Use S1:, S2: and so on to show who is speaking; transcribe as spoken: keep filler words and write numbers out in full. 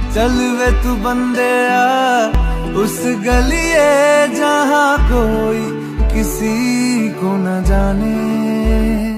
S1: चल वे तू बंदे आ उस गलिए जहाँ कोई किसी को न जाने।